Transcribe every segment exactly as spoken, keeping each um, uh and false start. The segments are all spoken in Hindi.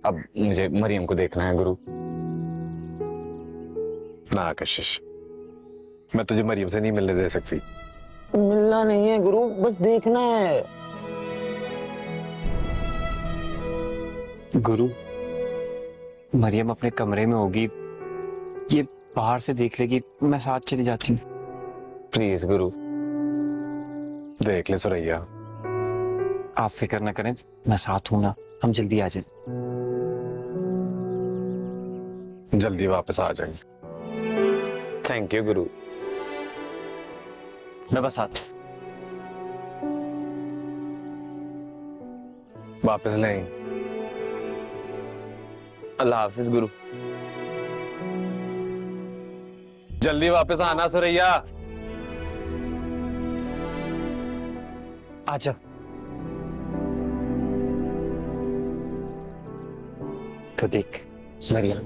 अब मुझे मरियम को देखना है गुरु। ना कशिश, मैं तुझे मरियम से नहीं मिलने दे सकती। मिलना नहीं है गुरु, बस देखना है। गुरु, मरियम अपने कमरे में होगी, ये बाहर से देख लेगी, मैं साथ चली जाती हूँ। प्लीज गुरु। देख ले सुरैया, आप फिक्र ना करें, मैं साथ हूं ना, हम जल्दी आ जाए। जल्दी वापस आ जाएंगे। थैंक यू गुरु। मैं बस साथ। वापस ले आई। अल्लाह हाफिज गुरु। जल्दी वापस आना सुरैया। आजा। तो देख मरियम,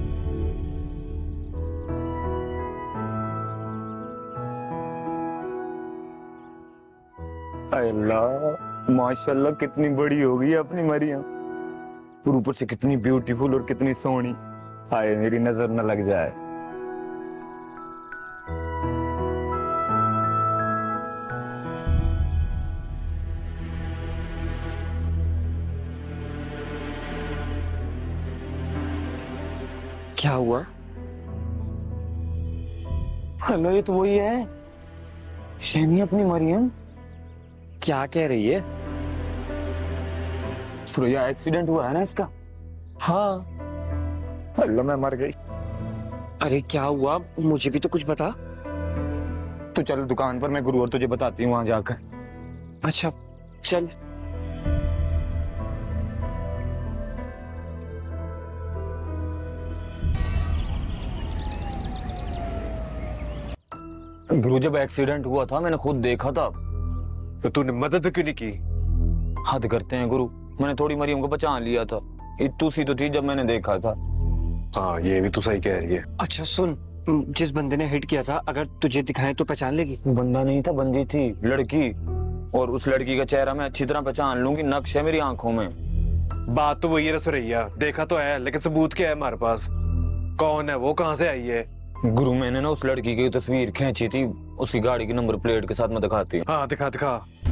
अल्लाह माशाल्लाह कितनी बड़ी हो गई अपनी मरियम, और ऊपर से कितनी ब्यूटीफुल और कितनी सोहनी। हाय मेरी नजर न लग जाए। क्या हुआ? हेलो, ये तो वही है शैनी अपनी मरियम। क्या कह रही है? सुरैया एक्सीडेंट हुआ है ना इसका? हाँ। अल्लाह मैं मर गई। अरे क्या हुआ, मुझे भी तो कुछ बता। तो चल दुकान पर, मैं गुरु और तुझे बताती हूँ वहां जाकर। अच्छा चल। गुरु जब एक्सीडेंट हुआ था मैंने खुद देखा था। तो तूने मदद क्यों नहीं की? हद करते हैं गुरु, मैंने थोड़ी मरियम को बचा लिया था। इतू सी तो थी जब मैंने देखा था। हाँ ये भी तू सही कह रही है। अच्छा सुन, जिस बंदे ने हिट किया था अगर तुझे दिखाए तो पहचान लेगी? बंदा नहीं था, बंदी थी, लड़की। और उस लड़की का चेहरा मैं अच्छी तरह पहचान लूंगी, नक्श है मेरी आंखों में। बात तो वही है सुरैया, देखा तो है लेकिन सबूत क्या है हमारे पास? कौन है वो, कहाँ से आई है? गुरु मैंने ना उस लड़की की तस्वीर खींची थी, उसकी गाड़ी की नंबर प्लेट के साथ मैं दिखाती हूँ। हाँ दिखा दिखा।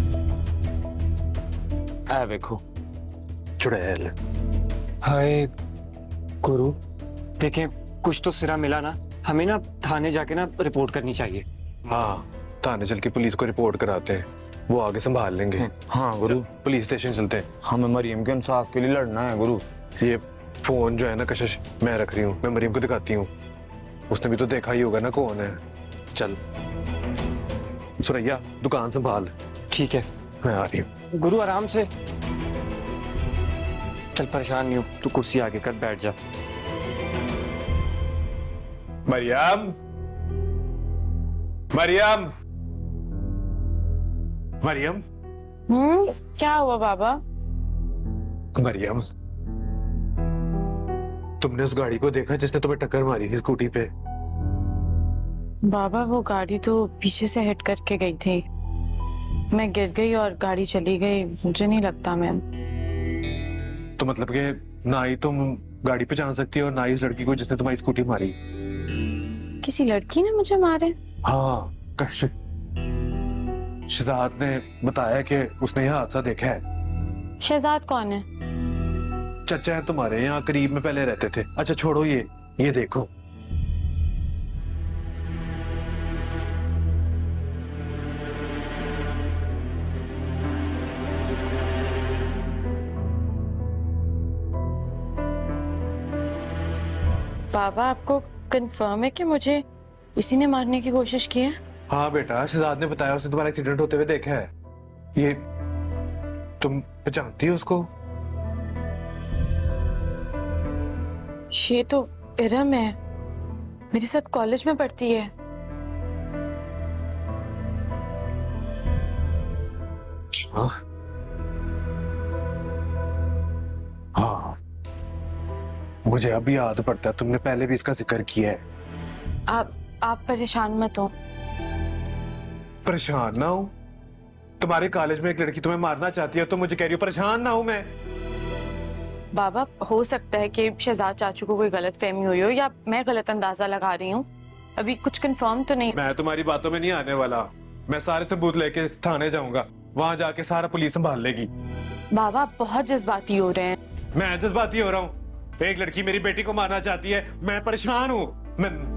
ऐ देखो। चुड़ैल। हाय गुरु, देखें कुछ तो सिरा मिला ना, हमें ना थाने जाके ना रिपोर्ट करनी चाहिए। हाँ थाने चल के पुलिस को रिपोर्ट कराते हैं, वो आगे संभाल लेंगे। हाँ गुरु, पुलिस स्टेशन चलते हैं। हमें मरियम के इंसाफ के लिए लड़ना है गुरु। ये फोन जो है ना कशिश, मैं रख रही हूँ, मैं मरियम को दिखाती हूँ। उसने भी तो देखा ही होगा ना कौन है। चल सुरैया दुकान संभाल। ठीक है मैं आ रही हूँ। गुरु आराम से चल, परेशान नहीं हो, तू कुर्सी आगे कर बैठ जा। मरियम, मरियम, मरियम। हम्म, क्या हुआ बाबा? मरियम, तुमने उस गाड़ी को देखा जिसने तुम्हें टक्कर मारी थी स्कूटी पे? बाबा वो गाड़ी तो पीछे से हिट करके गई थी, मैं गिर गई और गाड़ी चली गई। मुझे नहीं लगता मैम। तो मतलब कि ना ही तुम गाड़ी पे जा सकती हो और ना ही उस लड़की को जिसने तुम्हारी स्कूटी मारी। किसी लड़की ने मुझे मारे? हाँ कशिश, शहजाद ने बताया कि उसने यह हादसा देखा है। शहजाद कौन है? चाचा है तुम्हारे, यहाँ करीब में पहले रहते थे। अच्छा छोड़ो ये ये देखो। बाबा आपको कंफर्म है कि मुझे इसी ने मारने की कोशिश की है? हाँ बेटा, शहजाद ने बताया, उसने तुम्हारा एक्सीडेंट होते हुए देखा है। ये तुम पहचानती हो उसको? ये तो इरम है, मेरे साथ कॉलेज में पढ़ती है। हाँ हाँ मुझे अभी याद पड़ता है, तुमने पहले भी इसका जिक्र किया है। आप आप परेशान मत हो। परेशान ना हूं? तुम्हारे कॉलेज में एक लड़की तुम्हें मारना चाहती है तो मुझे कह रही हो परेशान ना हूं मैं? बाबा हो सकता है कि शहजाद चाचू को कोई गलत फहमी हुई हो या मैं गलत अंदाजा लगा रही हूँ। अभी कुछ कंफर्म तो नहीं। मैं तुम्हारी बातों में नहीं आने वाला। मैं सारे सबूत लेके थाने जाऊंगा, वहां जाके सारा पुलिस संभाल लेगी। बाबा आप बहुत जज्बाती हो रहे हैं। मैं जज्बाती हो रहा हूँ? एक लड़की मेरी बेटी को मारना चाहती है, मैं परेशान हूँ। मैं